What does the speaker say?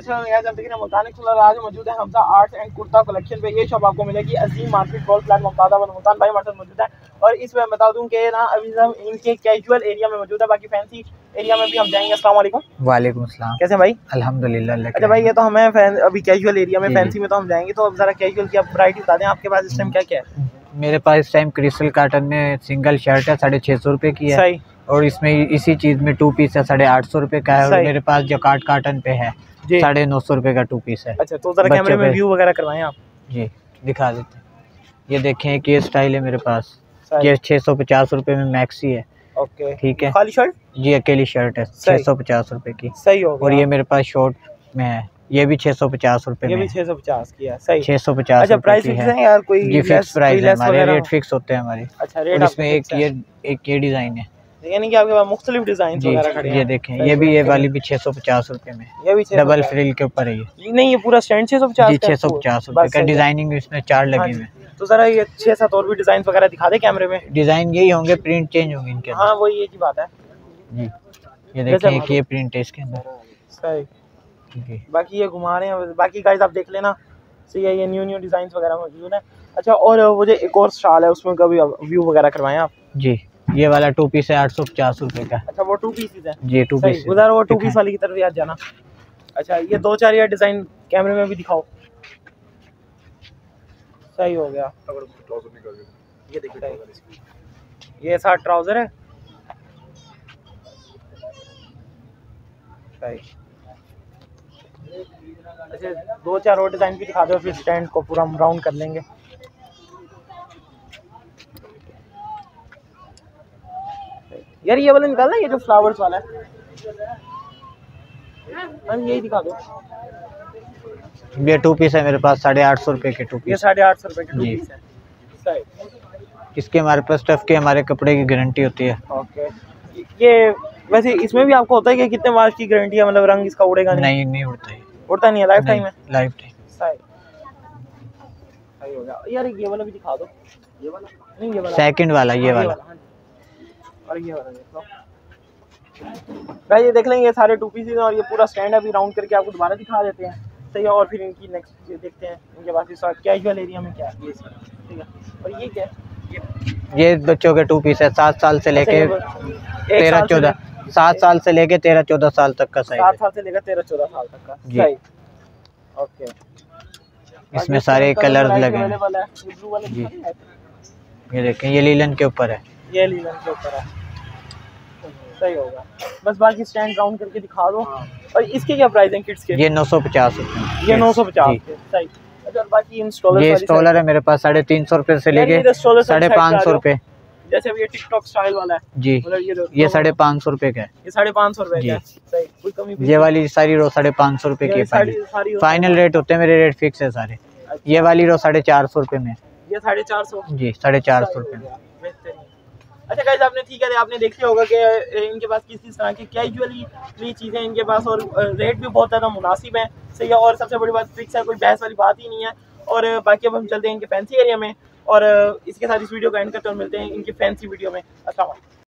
अच्छा यार जब देखिए मुल्तान आज मौजूद है Hamza arts and kurta collection पे। ये शॉप आपको मिलेगी Azeem market gold flat Mumtaz Multan भाई हमारे साथ मौजूद है। और इसमें बता दूं कि ना अभी हम इनके कैजुअल एरिया में मौजूद है, बाकी फैंसी एरिया में भी हम जाएंगे। अस्सलाम वालेकुम। वालेकुम अस्सलाम। कैसे भाई? अल्हम्दुलिल्लाह। अच्छा भाई ये तो हमें अभी कैजुअल एरिया में फैंसी में तो हम जाएंगे, तो अब जरा कैजुअल की आप वैरायटी बता दें आपके पास इस टाइम क्या क्या है? मेरे पास इस टाइम क्रिस्टल कॉटन में सिंगल शर्ट है 650 रुपये की है। सही। और इसमें इसी चीज़ में 2 पीस है 850 रुपये का है। और मेरे पास जकार्ड कॉटन पे है 950 रुपये का 2 पीस है। अच्छा तो जरा कैमरे में व्यू वगैरह करवाएं आप। जी दिखा देते हैं। ये देखें एक ये स्टाइल है मेरे पास, ये 650 रुपये में मैक्सी है। ओके ठीक है। खाली शर्ट? जी अकेली शर्ट है 650 रुपये की। सही हो गया। और ये मेरे पास शॉर्ट में है, ये भी 650 रुपये में। ये भी 650 की है। सही 650। अच्छा प्राइस फिक्स है यार? कोई जी फिक्स प्राइस है हमारे, रेट फिक्स होते हैं हमारे। अच्छा रेट। और इसमें एक ये डिज़ाइन है, यानी कि आपके पास मुख्तलिफ डिजाइन वगैरह खड़े हैं। ये देखें ये वाली भी 650 रुपये में, ये भी डबल फ्रिल के ऊपर है। ये नहीं ये पूरा स्टैंड 650 जी 650 रुपये का। डिजाइनिंग इसमें 4 लगे हुए हैं। तो जरा ये 6-7 और भी डिजाइन वगैरह दिखा दे कैमरे में। डिजाइन यही होंगे, प्रिंट चेंज होंगे इनके। हाँ वही एक ही बात है जी। ये देखिए कि ये प्रिंट है इसके अंदर। सही। बाकी ये घुमा रहे हैं, बाकी गाइस आप देख लेना। सही है, ये न्यू डिजाइन वगैरह मौजूद है। अच्छा और वो जो एक और स्टाइल है उसमें कभी व्यू वगैरह करवाएं आप। जी ये वाला 2 पीस है 850 रुपये का। अच्छा वो 2 पीस है जी 2 पीस। उधर वो 2 पीस वाली की तरफ याद जाना। अच्छा ये 2-4 यार डिजाइन कैमरे में भी दिखाओ। सही हो गया। ये देखिए ये ऐसा ट्राउजर है। सही। अच्छा 2-4 और डिजाइन भी दिखा दो, फिर स्टैंड को पूरा हम राउंड कर लेंगे। यार ये वाला निकालना, ये जो फ्लावर्स वाला है यही दिखा दो। ये 2 पीस है मेरे पास 850 रुपये के 2 पीस। ये 850 रुपये के 2 पीस है। सही। इसके हमारे पास स्टफ के हमारे कपड़े की गारंटी होती है। ओके ये वैसे इसमें भी आपको होता है कि कितने मार्च की गारंटी है, मतलब रंग इसका उड़ेगा नहीं? नहीं उड़ता है। उड़ता नहीं है, लाइफ टाइम है। Life time. सही हो गया। यार ये वाला भी दिखा दो। ये वाला नहीं, ये वाला सेकंड वाला, ये वाला। और ये वाला देख लो भाई, ये देख लेंगे। ये सारे 2 पीस हैं और ये पूरा स्टैंड अभी राउंड करके आपको दोबारा दिखा देते हैं। सही है। और फिर इनकी नेक्स्ट देखते हैं इनके पास इस कैजुअल एरिया में क्या है। ठीक है। और ये क्या है? ये बच्चों के 2 पीस है 7 साल से लेके 13-14 7 साल से लेके 13-14 साल तक का। 7 साल से लेकर 13-14 साल तक का। सही। ओके इसमें सारे कलर्स लगे हैं जी। ये देखें ये लीलन के ऊपर है। ये लीलन के ऊपर है। सही होगा। बस बाकी स्टैंड राउंड करके दिखा दो। और इसके क्या प्राइस है किड्स के? ये 950 रुपये। ये 950। सही। अच्छा बाकी इंस्टॉलर, ये इंस्टॉलर है मेरे पास 350 रुपये से लेके 550 रुपये। जैसे अब ये टिकटॉक स्टाइल वाला है जी, ये 550 रुपये का है। ये 550 रुपये का है। सही। कोई कमी? ये वाली सारी रो 550 रुपये की फाइनल रेट होते हैं मेरे, रेट फिक्स है सारे। ये वाली रो 450 रुपये में। ये 450 जी 450 रुपये। अच्छा गाइस आपने ठीक है आपने देख लिया होगा कि इनके पास किस तरह की कैजुअली चीज़ें इनके पास, और रेट भी बहुत ज़्यादा मुनासिब है। सही है। और सबसे बड़ी बात फिक्स है, कोई बहस वाली बात ही नहीं है। और बाकी अब हम चलते हैं इनके फैंसी एरिया में, और इसके साथ इस वीडियो का एंड करते हैं और मिलते हैं इनकी फैंसी वीडियो में। अस्सलाम वालेकुम।